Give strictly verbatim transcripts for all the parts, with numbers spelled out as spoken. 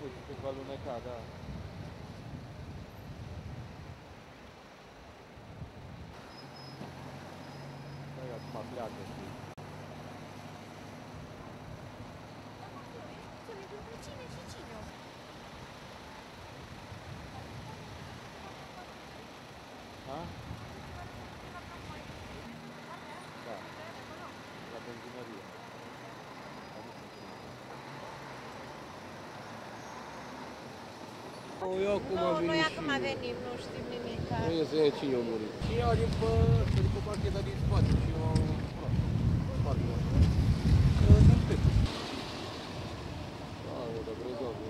uite, se va aluneca, da. Stai, acum pleacă, știi? Cine și cine? Ha? Da. La benzinărie. Eu acum am venit Noi și acum eu. venim, nu știm nimic. Nu e să ia cine a murit. Cineva din pe, din pe parcheta din spate și eu am spate. Din Petre. Da, mă, dar vreau doamne.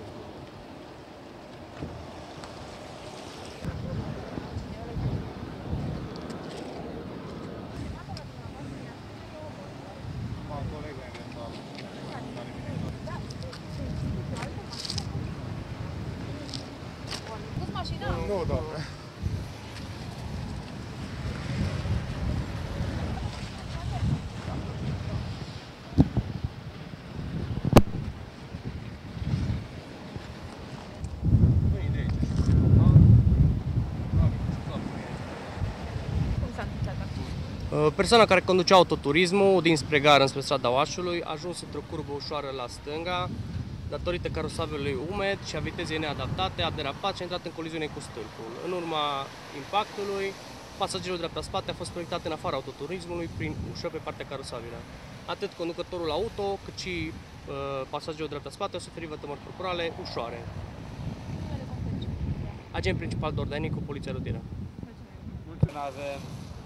Pus mașina? Nu, doamne. Cum s-a întâmplat acum? Persoana care conducea autoturismul dinspre gară înspre strada Oașului a ajuns într-o curbă ușoară la stânga, datorită carosabilului umed și a vitezei neadaptate, a derapat și a intrat în coliziune cu stâlpul. În urma impactului, pasagerul dreapta spate a fost proiectat în afara autoturismului prin ușă pe partea carosabilă. Atât conducătorul auto, cât și uh, pasagerul dreapta spate au suferit vătămări corporale ușoare. Agent principal Dordeni cu Poliția Rutieră. Avem.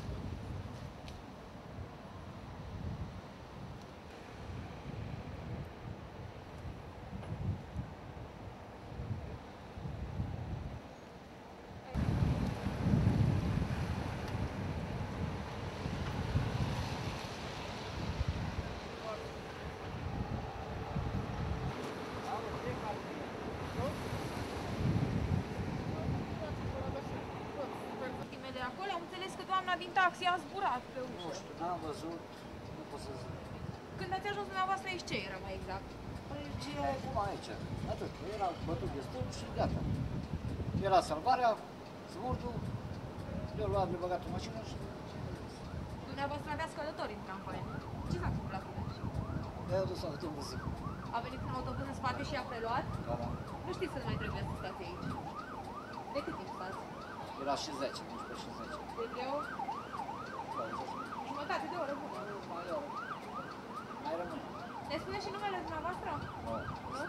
Ultimele acolo, am înțeles că doamna din taxi a zburat pe ușă. Nu știu, n-am văzut, nu pot să zic. Când ați ajuns dumneavoastră aici, ce era mai exact? Păi ce e acum aici? Atât, era bătut destul și gata. Era salvarea, smurtul, eu l-am de băgat în mașină și... Dumneavoastră aveați călători în tramvai. Ce s-a întâmplat cu dânsi? De-aia dus autobuzul. A venit un autobuz în spate și a preluat? Da, da. Nu știți că nu mai trebuie să stați aici. De cât timp stați? Era și zece, unsprezece și zece. De vreo jumătate de oră bună. Mai rău. Mai rămâne. Ne spuneți și numele dumneavoastră? Nu.